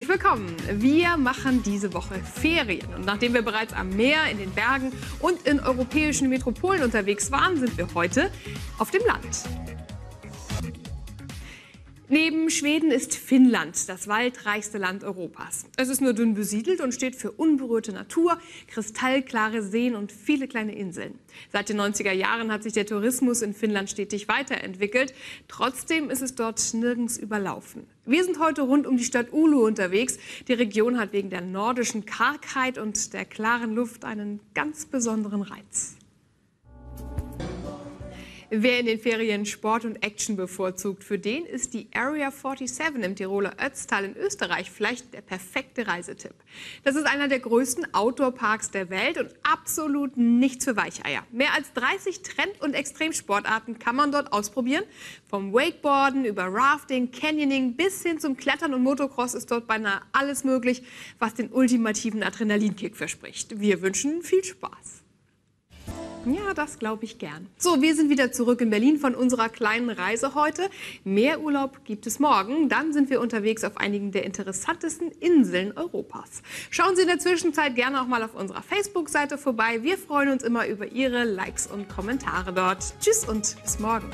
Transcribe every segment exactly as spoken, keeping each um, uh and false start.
Willkommen! Wir machen diese Woche Ferien und nachdem wir bereits am Meer, in den Bergen und in europäischen Metropolen unterwegs waren, sind wir heute auf dem Land. Neben Schweden ist Finnland das waldreichste Land Europas. Es ist nur dünn besiedelt und steht für unberührte Natur, kristallklare Seen und viele kleine Inseln. Seit den neunziger Jahren hat sich der Tourismus in Finnland stetig weiterentwickelt. Trotzdem ist es dort nirgends überlaufen. Wir sind heute rund um die Stadt Oulu unterwegs. Die Region hat wegen der nordischen Kargheit und der klaren Luft einen ganz besonderen Reiz. Wer in den Ferien Sport und Action bevorzugt, für den ist die Area siebenundvierzig im Tiroler Ötztal in Österreich vielleicht der perfekte Reisetipp. Das ist einer der größten Outdoor-Parks der Welt und absolut nichts für Weicheier. Mehr als dreißig Trend- und Extremsportarten kann man dort ausprobieren. Vom Wakeboarden über Rafting, Canyoning bis hin zum Klettern und Motocross ist dort beinahe alles möglich, was den ultimativen Adrenalinkick verspricht. Wir wünschen viel Spaß. Ja, das glaube ich gern. So, wir sind wieder zurück in Berlin von unserer kleinen Reise heute. Mehr Urlaub gibt es morgen. Dann sind wir unterwegs auf einigen der interessantesten Inseln Europas. Schauen Sie in der Zwischenzeit gerne auch mal auf unserer Facebook-Seite vorbei. Wir freuen uns immer über Ihre Likes und Kommentare dort. Tschüss und bis morgen.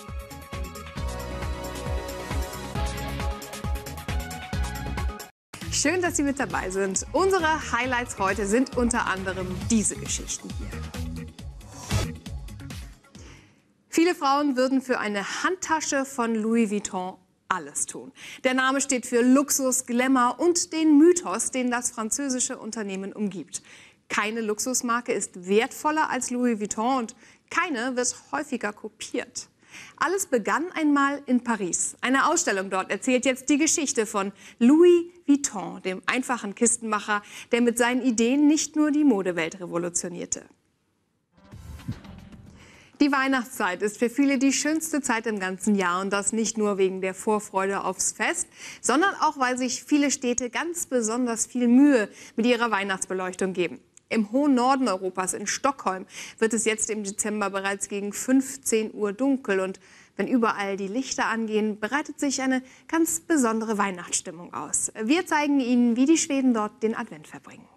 Schön, dass Sie mit dabei sind. Unsere Highlights heute sind unter anderem diese Geschichten hier. Viele Frauen würden für eine Handtasche von Louis Vuitton alles tun. Der Name steht für Luxus, Glamour und den Mythos, den das französische Unternehmen umgibt. Keine Luxusmarke ist wertvoller als Louis Vuitton und keine wird häufiger kopiert. Alles begann einmal in Paris. Eine Ausstellung dort erzählt jetzt die Geschichte von Louis Vuitton, dem einfachen Kistenmacher, der mit seinen Ideen nicht nur die Modewelt revolutionierte. Die Weihnachtszeit ist für viele die schönste Zeit im ganzen Jahr und das nicht nur wegen der Vorfreude aufs Fest, sondern auch, weil sich viele Städte ganz besonders viel Mühe mit ihrer Weihnachtsbeleuchtung geben. Im hohen Norden Europas, in Stockholm, wird es jetzt im Dezember bereits gegen fünfzehn Uhr dunkel und wenn überall die Lichter angehen, bereitet sich eine ganz besondere Weihnachtsstimmung aus. Wir zeigen Ihnen, wie die Schweden dort den Advent verbringen.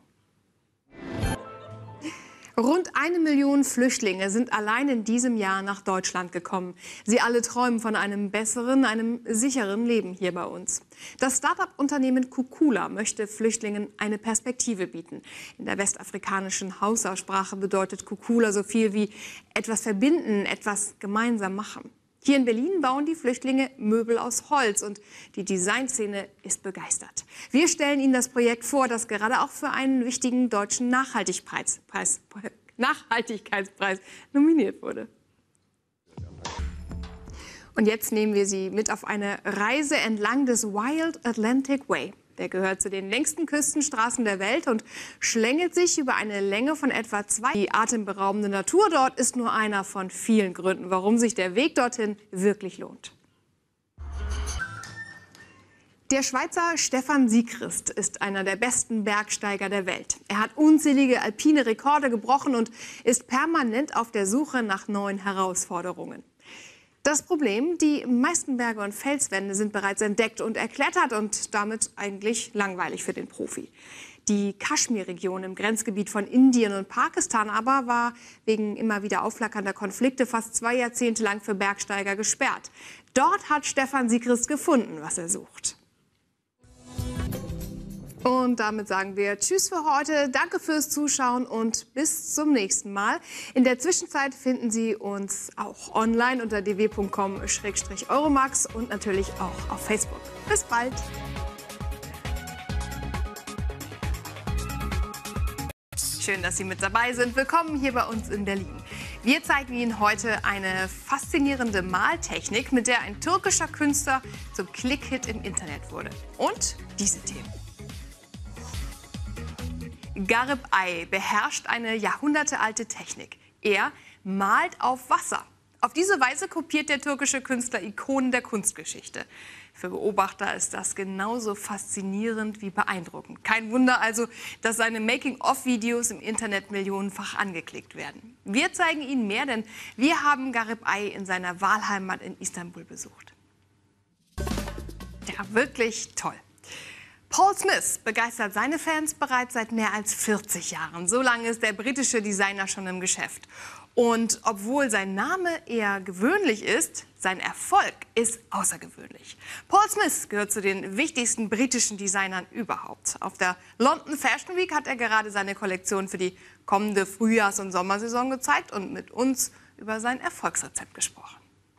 Rund eine Million Flüchtlinge sind allein in diesem Jahr nach Deutschland gekommen. Sie alle träumen von einem besseren, einem sicheren Leben hier bei uns. Das Start-up-Unternehmen Kukula möchte Flüchtlingen eine Perspektive bieten. In der westafrikanischen Hausaussprache bedeutet Kukula so viel wie etwas verbinden, etwas gemeinsam machen. Hier in Berlin bauen die Flüchtlinge Möbel aus Holz und die Designszene ist begeistert. Wir stellen Ihnen das Projekt vor, das gerade auch für einen wichtigen deutschen Nachhaltigkeitspreis, Preis, Nachhaltigkeitspreis nominiert wurde. Und jetzt nehmen wir Sie mit auf eine Reise entlang des Wild Atlantic Way. Der gehört zu den längsten Küstenstraßen der Welt und schlängelt sich über eine Länge von etwa zwei. Die atemberaubende Natur dort ist nur einer von vielen Gründen, warum sich der Weg dorthin wirklich lohnt. Der Schweizer Stefan Siegrist ist einer der besten Bergsteiger der Welt. Er hat unzählige alpine Rekorde gebrochen und ist permanent auf der Suche nach neuen Herausforderungen. Das Problem, die meisten Berge und Felswände sind bereits entdeckt und erklettert und damit eigentlich langweilig für den Profi. Die Kaschmir-Region im Grenzgebiet von Indien und Pakistan aber war wegen immer wieder aufflackernder Konflikte fast zwei Jahrzehnte lang für Bergsteiger gesperrt. Dort hat Stefan Siegrist gefunden, was er sucht. Und damit sagen wir Tschüss für heute, danke fürs Zuschauen und bis zum nächsten Mal. In der Zwischenzeit finden Sie uns auch online unter d w punkt com Schrägstrich Euromax und natürlich auch auf Facebook. Bis bald! Schön, dass Sie mit dabei sind. Willkommen hier bei uns in Berlin. Wir zeigen Ihnen heute eine faszinierende Maltechnik, mit der ein türkischer Künstler zum Klick-Hit im Internet wurde. Und diese Themen. Garip Ay beherrscht eine jahrhundertealte Technik. Er malt auf Wasser. Auf diese Weise kopiert der türkische Künstler Ikonen der Kunstgeschichte. Für Beobachter ist das genauso faszinierend wie beeindruckend. Kein Wunder also, dass seine Making-of-Videos im Internet millionenfach angeklickt werden. Wir zeigen Ihnen mehr, denn wir haben Garip Ay in seiner Wahlheimat in Istanbul besucht. Ja, wirklich toll. Paul Smith begeistert seine Fans bereits seit mehr als vierzig Jahren. So lange ist der britische Designer schon im Geschäft. Und obwohl sein Name eher gewöhnlich ist, sein Erfolg ist außergewöhnlich. Paul Smith gehört zu den wichtigsten britischen Designern überhaupt. Auf der London Fashion Week hat er gerade seine Kollektion für die kommende Frühjahrs- und Sommersaison gezeigt und mit uns über sein Erfolgsrezept gesprochen.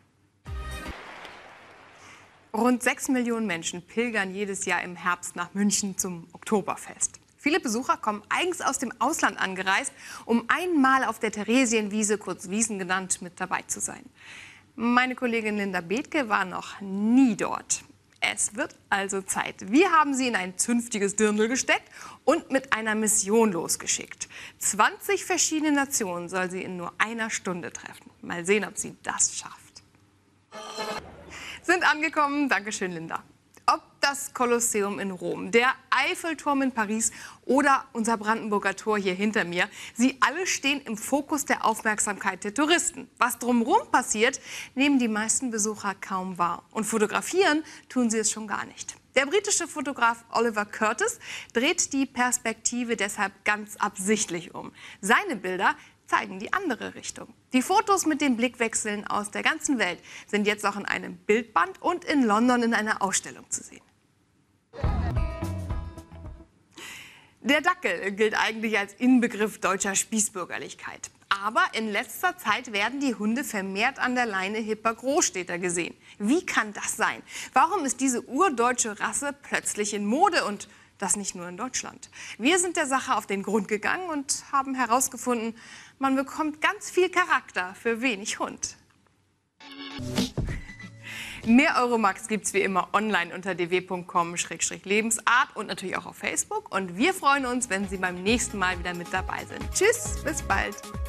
Rund sechs Millionen Menschen pilgern jedes Jahr im Herbst nach München zum Oktoberfest. Viele Besucher kommen eigens aus dem Ausland angereist, um einmal auf der Theresienwiese, kurz Wiesn genannt, mit dabei zu sein. Meine Kollegin Linda Bethke war noch nie dort. Es wird also Zeit. Wir haben sie in ein zünftiges Dirndl gesteckt und mit einer Mission losgeschickt. zwanzig verschiedene Nationen soll sie in nur einer Stunde treffen. Mal sehen, ob sie das schafft. Sind angekommen. Dankeschön, Linda. Ob das Kolosseum in Rom, der Eiffelturm in Paris oder unser Brandenburger Tor hier hinter mir, sie alle stehen im Fokus der Aufmerksamkeit der Touristen. Was drumherum passiert, nehmen die meisten Besucher kaum wahr. Und fotografieren tun sie es schon gar nicht. Der britische Fotograf Oliver Curtis dreht die Perspektive deshalb ganz absichtlich um. Seine Bilder zeigen die andere Richtung. Die Fotos mit den Blickwechseln aus der ganzen Welt sind jetzt auch in einem Bildband und in London in einer Ausstellung zu sehen. Der Dackel gilt eigentlich als Inbegriff deutscher Spießbürgerlichkeit. Aber in letzter Zeit werden die Hunde vermehrt an der Leine hipper Großstädter gesehen. Wie kann das sein? Warum ist diese urdeutsche Rasse plötzlich in Mode und das nicht nur in Deutschland? Wir sind der Sache auf den Grund gegangen und haben herausgefunden, man bekommt ganz viel Charakter für wenig Hund. Mehr Euromax gibt's wie immer online unter d w punkt com Schrägstrich lebensart und natürlich auch auf Facebook. Und wir freuen uns, wenn Sie beim nächsten Mal wieder mit dabei sind. Tschüss, bis bald.